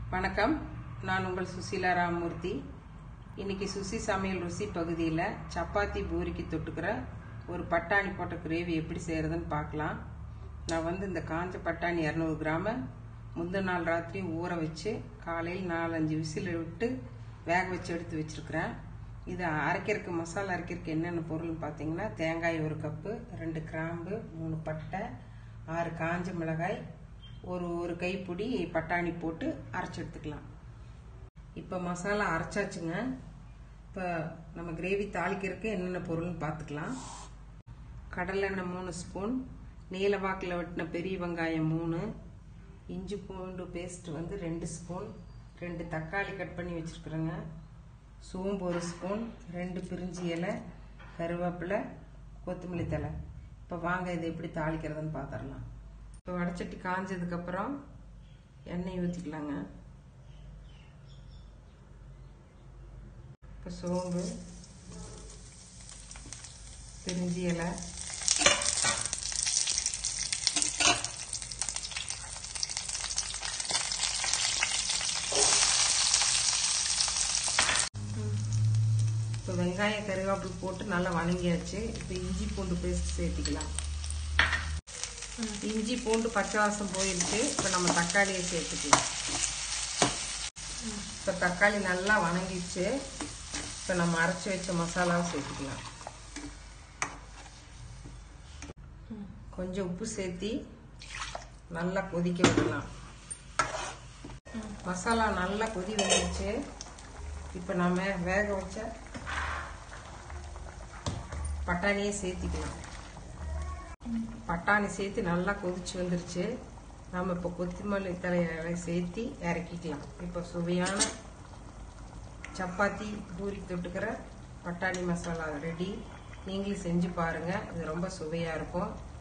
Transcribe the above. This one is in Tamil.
வணக்கம், நான் உங்கள் சுசீலா ராமமூர்த்தி. இன்னைக்கு சுசி சமையல் ருசி பகுதியில் சப்பாத்தி பூரிக்கு தொட்டுக்கிற ஒரு பட்டாணி போட்ட கிரேவி எப்படி செய்கிறதுன்னு பார்க்கலாம். நான் இந்த காஞ்ச பட்டாணி 200 கிராம முந்தின நாள் ராத்திரி ஊற வச்சு காலையில் 4-5 விசில் விட்டு வேக வச்சு எடுத்து வச்சுருக்கிறேன். இதை அரைக்கிறதுக்கு மசாலா அரைக்கிறதுக்கு என்னென்ன பொருள்னு பார்த்தீங்கன்னா, தேங்காய் 1 கப்பு, 2 கிராம்பு, 3 பட்டை, 6 காஞ்ச மிளகாய், ஒரு கைப்பிடி பட்டாணி போட்டு அரைச்சி எடுத்துக்கலாம். இப்போ மசாலா அரைச்சாச்சுங்க. இப்போ நம்ம கிரேவி தாளிக்கிறதுக்கு என்னென்ன பொருள்னு பார்த்துக்கலாம். கடலெண்ணெய் 3 ஸ்பூன், நீல வாக்கில் வெட்டின பெரிய வெங்காயம் 3, இஞ்சி பூண்டு பேஸ்ட் 2 ஸ்பூன், 2 தக்காளி கட் பண்ணி வச்சுருக்குறேங்க, சோம்பு 1 ஸ்பூன், 2 பிரிஞ்சி இலை, கருவேப்பிலை, கொத்தமல்லி தழை. இப்போ வாங்க இதை எப்படி தாளிக்கிறதுன்னு பார்த்துடலாம். இப்போ வடைச்சட்டி காஞ்சதுக்கப்புறம் எண்ணெய் ஊற்றிக்கலாங்க. இப்போ சோம்பு, பிரிஞ்சி இலை, இப்போ வெங்காயம் கருவேப்பிலை போட்டு நல்லா வணங்கியாச்சு. இப்போ இஞ்சி பூண்டு பேஸ்ட் சேர்த்திக்கலாம். இஞ்சி பூண்டு பச்சை வாசம் போயிடுச்சு. இப்போ நம்ம தக்காளியை சேர்த்துக்கலாம். இப்போ தக்காளி நல்லா வணங்கிடுச்சு. இப்போ நம்ம அரைச்சி வச்ச மசாலாவை சேர்த்துக்கலாம். கொஞ்சம் உப்பு சேர்த்தி நல்லா கொதிக்க விடலாம். மசாலா நல்லா கொதி வந்துடுச்சு. இப்போ நம்ம வேக வச்ச பட்டாணியை சேர்த்திக்கலாம். பட்டாணி சேர்த்து நல்லா கொதிச்சு வந்துருச்சு. நம்ம இப்போ கொத்தமல்லி தழையை சேர்த்து இறக்கிக்கலாம். இப்போ சுவையான சப்பாத்தி பூரிக்கு தொட்டுக்கிற பட்டாணி மசாலா ரெடி. நீங்களும் செஞ்சு பாருங்கள். இது ரொம்ப சுவையாக இருக்கும்.